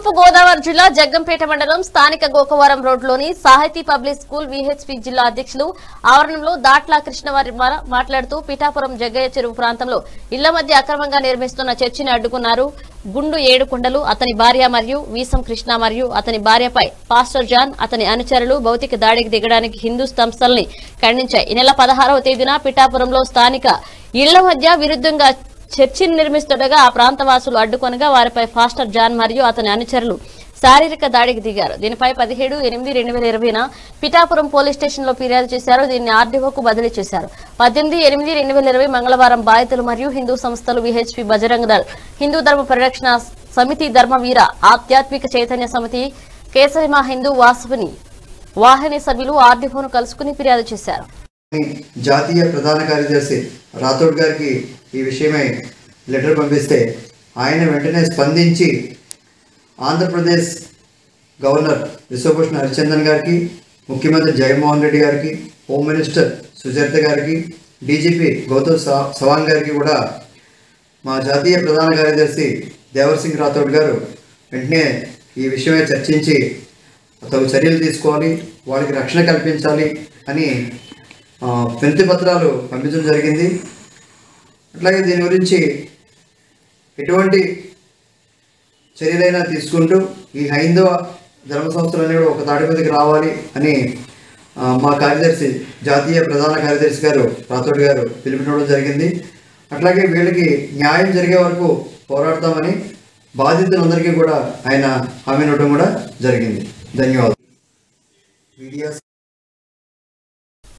తూర్పు గోదావరి జిల్లా జగ్గంపేట మండలం స్థానిక గోకవరం రోడ్లోని సాహితీ పబ్లిక్ స్కూల్ విహెచ్పి జిల్లా అధ్యక్షులు ఆవరణంలో దాట్ల కృష్ణవారి మాట్లాడుతూ పిఠాపురం జగ్గయ్య చెరువు ప్రాంతంలో ఇళ్ల మధ్య అక్రమంగా నిర్మిస్తున్న చర్చిని అడ్డుకున్నారు. గుండు ఏడుకొండలు, అతని భార్య మరియు వీసం కృష్ణ మరియు అతని భార్యపై పాస్టర్ జాన్, అతని అనుచరులు భౌతిక దాడికి దిగడానికి హిందూ సంస్థల్ని ఖండించాయి. ఈ నెల 16వ తేదీన పిఠాపురంలో స్థానిక ఇళ్ల మధ్య విరుద్ధంగా చర్చిని నిర్మిస్తుండగా ఆ ప్రాంతవాసులు అడ్డుకొనగా వారిపై పాస్టర్ జాన్ మరియు అతని అనుచరులు శారీరక దాడికి దిగారు. దీనిపై 17/8/2020న పిఠాపురం పోలీస్ స్టేషన్ లో ఫిర్యాదు చేశారు. దీన్ని ఆర్డీఓకు బదిలీ చేశారు. 18/8/2020 మంగళవారం బాధితులు మరియు హిందూ సంస్థలు విహెచ్పి బజరంగ దళ్, హిందూ ధర్మ పరిరక్షణ సమితి, ధర్మవీర ఆధ్యాత్మిక చైతన్య సమితి, కేసరిమ హిందూ వాహిని సభ్యులు ఆర్డీఓను కలుసుకుని ఫిర్యాదు చేశారు. జాతీయ ప్రధాన కార్యదర్శి రాథోడ్ గారికి ఈ విషయమై లెటర్ పంపిస్తే ఆయన వెంటనే స్పందించి ఆంధ్రప్రదేశ్ గవర్నర్ విశ్వభూషణ్ హరిచందన్ గారికి, ముఖ్యమంత్రి జగన్మోహన్ రెడ్డి గారికి, హోమ్ మినిస్టర్ సుచరిత గారికి, డీజీపీ గౌతమ్ సవాంగ్ గారికి కూడా మా జాతీయ ప్రధాన కార్యదర్శి దేవర్ సింగ్ రాథోడ్ గారు వెంటనే ఈ విషయమై చర్చించి తగు చర్యలు తీసుకోవాలి, వాళ్ళకి రక్షణ కల్పించాలి అని వినతి పత్రాలు పంపించడం జరిగింది. అట్లాగే దీని గురించి ఎటువంటి చర్యలైనా తీసుకుంటూ ఈ హైందవ ధర్మ సంస్థలన్నీ కూడా ఒక తాటి మీదకి రావాలి అని మా కార్యదర్శి జాతీయ ప్రధాన కార్యదర్శి గారు రాథోడ్ గారు పిలుపునివ్వడం జరిగింది. అట్లాగే వీళ్ళకి న్యాయం జరిగే వరకు పోరాడతామని బాధితులందరికీ కూడా ఆయన హామీ ఇవ్వడం కూడా జరిగింది. ధన్యవాదాలు.